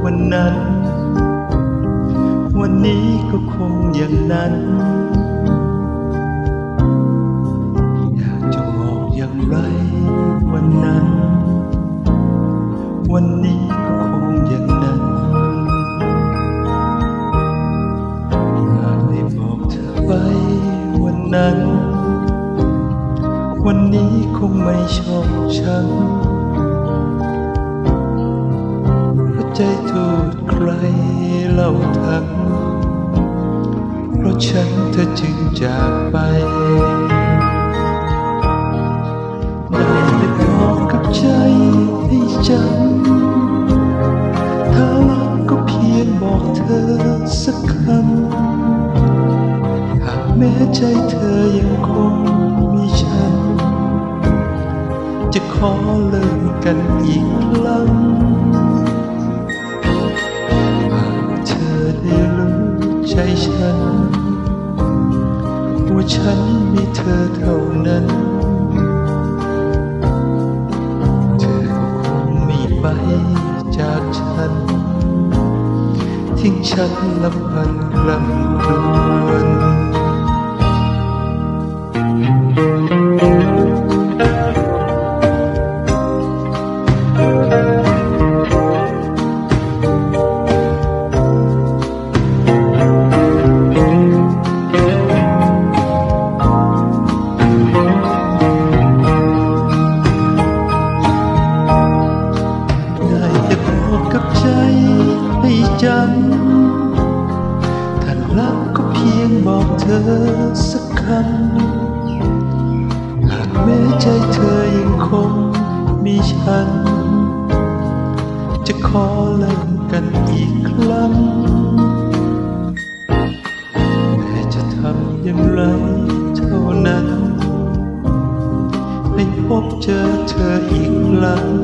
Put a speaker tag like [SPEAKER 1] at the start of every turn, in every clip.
[SPEAKER 1] วันนั้นวันนี้ก็คงอย่างนั้นอยากจะบอกอย่างไรวันนั้นวันนี้ก็คงอย่างนั้นหากได้บอกเธอไปวันนั้นวันนี้คงไม่ชอบฉันเพราะใจโทษใครเล่าทักเพราะฉันเธอจึงจากไปได้แต่บอกกับใจให้จำถ้ารักก็เพียงบอกเธอสักคำหากแม้ใจเธอยังคงมีฉันจะขอเลิกกันอีกครั้งหากเธอได้รู้ใจฉันว่าฉันมีเธอเท่านั้นเธอก็คงไม่ไปจากฉันทิ้งฉันลำพันคลำครวญกับใจให้จำถ้ารักก็เพียงบอกเธอสักคำหากแม้ใจเธอยังคงมีฉันจะขอเลิกกันอีกครั้งแต่จะทำอย่างไรเท่านั้นให้พบเจอเธออีกครั้ง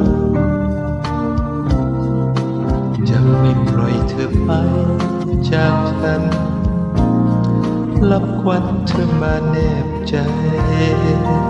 [SPEAKER 1] จะไม่ปล่อยเธอไปจากฉันรับควันเธอมาแนบใจ